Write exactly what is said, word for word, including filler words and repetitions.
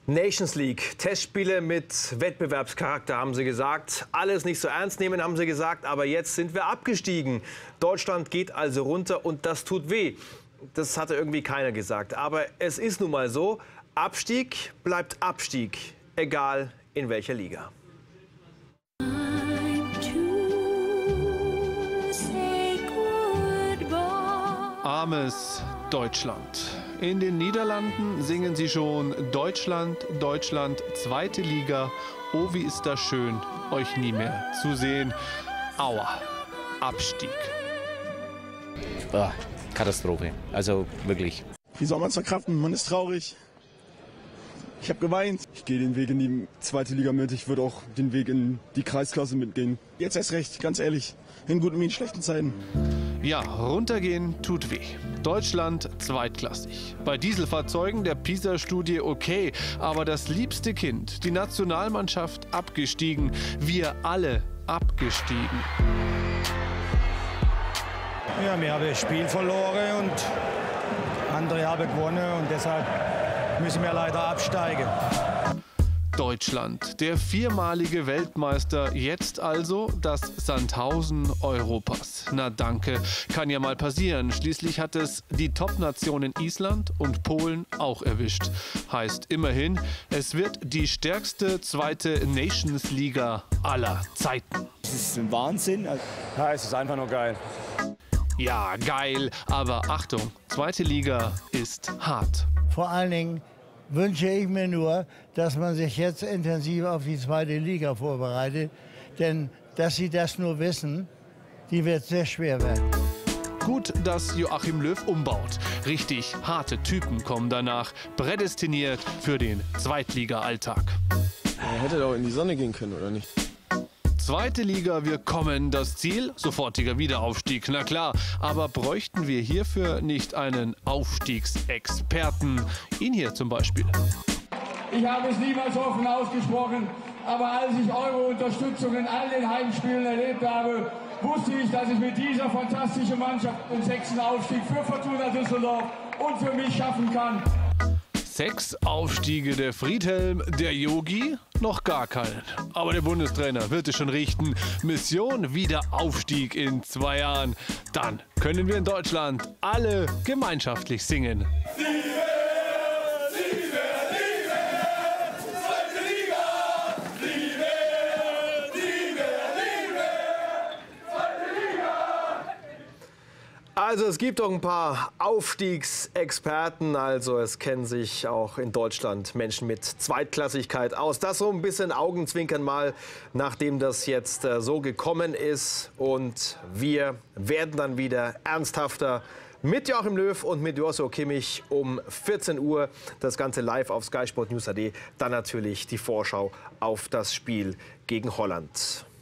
Nations League, Testspiele mit Wettbewerbscharakter, haben sie gesagt. Alles nicht so ernst nehmen, haben sie gesagt. Aber jetzt sind wir abgestiegen. Deutschland geht also runter und das tut weh. Das hatte irgendwie keiner gesagt. Aber es ist nun mal so, Abstieg bleibt Abstieg, egal in welcher Liga. Armes Deutschland. In den Niederlanden singen sie schon Deutschland, Deutschland, zweite Liga. Oh, wie ist das schön, euch nie mehr zu sehen. Aua, Abstieg. Oh, Katastrophe, also wirklich. Wie soll man es verkraften? Man ist traurig. Ich habe geweint. Ich gehe den Weg in die zweite Liga mit. Ich würde auch den Weg in die Kreisklasse mitgehen. Jetzt erst recht, ganz ehrlich. In guten wie in schlechten Zeiten. Ja, runtergehen tut weh. Deutschland zweitklassig. Bei Dieselfahrzeugen der PISA-Studie okay. Aber das liebste Kind, die Nationalmannschaft, abgestiegen. Wir alle abgestiegen. Ja, wir haben das Spiel verloren und andere haben gewonnen. Und deshalb müssen wir leider absteigen. Deutschland, der viermalige Weltmeister, jetzt also das Sandhausen Europas. Na danke, kann ja mal passieren. Schließlich hat es die Top-Nationen Island und Polen auch erwischt. Heißt immerhin, es wird die stärkste zweite Nations-Liga aller Zeiten. Das ist ein Wahnsinn. Ja, es ist einfach nur geil. Ja, geil, aber Achtung, zweite Liga ist hart. Vor allen Dingen wünsche ich mir nur, dass man sich jetzt intensiv auf die zweite Liga vorbereitet. Denn dass Sie das nur wissen, die wird sehr schwer werden. Gut, dass Joachim Löw umbaut. Richtig harte Typen kommen danach, prädestiniert für den Zweitliga-Alltag. Er hätte doch in die Sonne gehen können, oder nicht? Zweite Liga, wir kommen. Das Ziel? Sofortiger Wiederaufstieg, na klar. Aber bräuchten wir hierfür nicht einen Aufstiegsexperten? Ihn hier zum Beispiel. Ich habe es niemals offen ausgesprochen, aber als ich eure Unterstützung in all den Heimspielen erlebt habe, wusste ich, dass ich mit dieser fantastischen Mannschaft den sechsten Aufstieg für Fortuna Düsseldorf und für mich schaffen kann. Sechs Aufstiege, der Friedhelm, der Yogi, noch gar keinen. Aber der Bundestrainer wird es schon richten. Mission Wiederaufstieg in zwei Jahren. Dann können wir in Deutschland alle gemeinschaftlich singen. Also es gibt doch ein paar Aufstiegsexperten, also es kennen sich auch in Deutschland Menschen mit Zweitklassigkeit aus. Das so ein bisschen Augenzwinkern mal, nachdem das jetzt äh, so gekommen ist. Und wir werden dann wieder ernsthafter mit Joachim Löw und mit Joshua Kimmich um vierzehn Uhr. Das Ganze live auf Sky Sport News A D. Dann natürlich die Vorschau auf das Spiel gegen Holland.